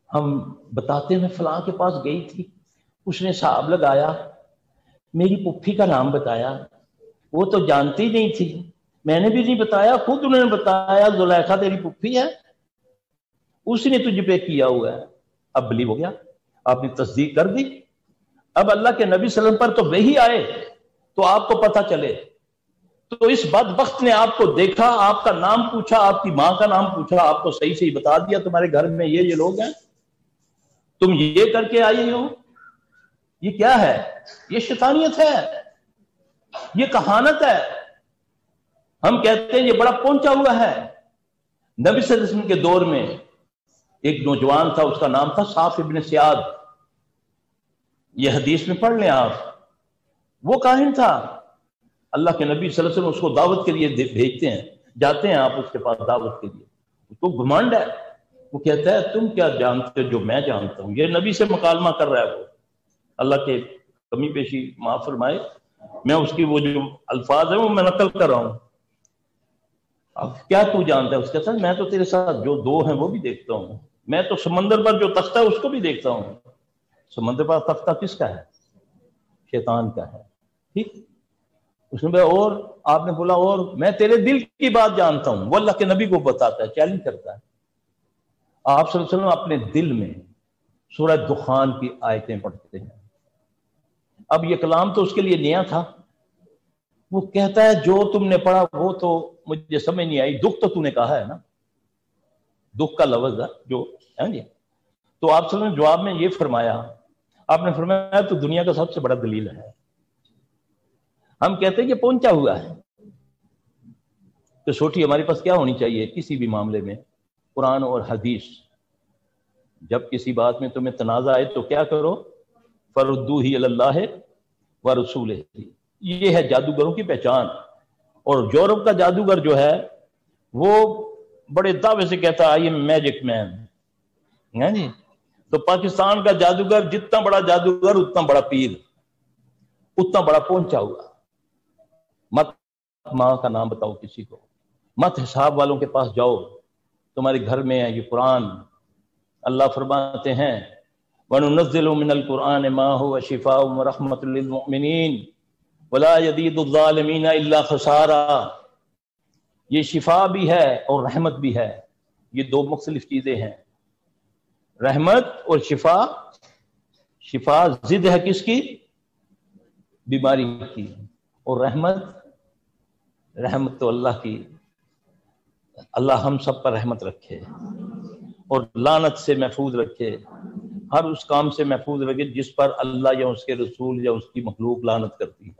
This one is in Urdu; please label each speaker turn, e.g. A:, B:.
A: ہم بتاتے ہیں فلاں کے پاس گئی تھی، اس نے حساب لگایا، میری پھوپھی کا نام بتایا، وہ تو جانتی نہیں تھی، میں نے بھی نہیں بتایا، خود انہوں نے بتایا زلیخا تیری پھوپھی ہے، اسی نے تجھ پہ کیا ہوا ہے۔ اب بلیو ہو گیا، آپ نے تصدیق کر دی۔ اب اللہ کے نبی صلی اللہ علیہ وسلم پر تو وحی آئے تو آپ کو پتہ چلے، تو اس بدبخت نے آپ کو دیکھا، آپ کا نام پوچھا، آپ کی ماں کا نام پوچھا، آپ کو صحیح صحیح بتا دیا تمہارے گھر میں یہ لوگ ہیں، تم یہ کر کے آئی ہو، یہ کیا ہے؟ یہ شیطانیت ہے، یہ کہانت ہے۔ ہم کہتے ہیں یہ بڑا پہنچا ہوا ہے۔ نبی صلی اللہ علیہ وسلم کے دور میں ایک نوجوان تھا، اس کا نام تھا صاف ابن سیاد، یہ حدیث میں پڑھ لیں آپ، وہ کاہن تھا، اللہ کے نبی صلی اللہ علیہ وسلم اس کو دعوت کے لیے بھیجتے ہیں، جاتے ہیں آپ اس کے پاس دعوت کے لیے، اس کو گھمنڈ ہے، وہ کہتا ہے تم کیا جانتے جو میں جانتا ہوں، یہ نبی سے مکالمہ کر رہا ہے، وہ اللہ کے کمی پیشی معاف فرمائے، میں اس کی وہ جو الفاظ ہیں وہ میں نقل کر رہا ہوں، اب کیا تو جانتا ہے؟ اس کہتا ہے میں تو تیرے ساتھ جو دو ہیں وہ بھی دیکھتا ہوں، میں تو سمندر پر جو تختہ ہے اس کو بھی دیکھتا ہوں۔ سمندر پر تختہ کس کا ہے؟ شیطان کا ہے، ٹھیک؟ اس نے بولا اور؟ آپ نے بولا اور؟ میں تیرے دل کی بات جانتا ہوں، وہ اللہ کے نبی کو بتاتا ہے، چیلنج کرتا ہے۔ آپ صلی اللہ علیہ وسلم اپنے دل میں سورہ دخان کی آیتیں پڑھتے ہیں۔ اب یہ کلام تو اس کے لیے نیا تھا، وہ کہتا ہے جو تم نے پڑھا وہ تو مجھے سمجھ نہیں آئی، دکھ تو نے کہا ہے نا، دکھ کا لفظ ہے جو ہے جی۔ تو آپ صلی اللہ علیہ وسلم نے جواب میں یہ فرمایا، آپ نے فرمایا تو دنیا کا سب سے بڑا دلیل ہے۔ ہم کہتے ہیں کہ پہنچا ہوا ہے، تو چھوٹی ہمارے پاس کیا ہونی چاہیے کسی بھی معاملے میں؟ قرآن اور حدیث۔ جب کسی بات میں تمہیں تنازع آئے تو کیا کرو؟ فردوہ الی اللہ ورسولہ، یہ ہے جادوگروں کی پہچان۔ اور یورپ کا جادوگر جو ہے وہ بڑے دعوے سے کہتا ہے آئی ایم میجک مین، ہے جی۔ تو پاکستان کا جادوگر جتنا بڑا جادوگر اتنا بڑا پیر، اتنا بڑا پہنچا ہوا۔ مت ماں کا نام بتاؤ کسی کو، مت حساب والوں کے پاس جاؤ، تمہارے گھر میں ہے یہ قرآن۔ اللہ فرماتے ہیں وَنُنَزِّلُ مِنَ الْقُرْآنِ مَا هُوَ شِفَاءٌ وَرَحْمَةٌ لِّلْمُؤْمِنِينَ وَلَا يَزِيدُ الظَّالِمِينَ إِلَّا خَسَارًا، یہ شفا بھی ہے اور رحمت بھی ہے، یہ دو مختلف چیزیں ہیں، رحمت اور شفا۔ شفا ضد ہے کس کی؟ بیماری کی، اور رحمت تو اللہ کی۔ اللہ ہم سب پر رحمت رکھے اور لعنت سے محفوظ رکھے، ہر اس کام سے محفوظ رکھے جس پر اللہ یا اس کے رسول یا اس کی مخلوق لعنت کرتی ہے۔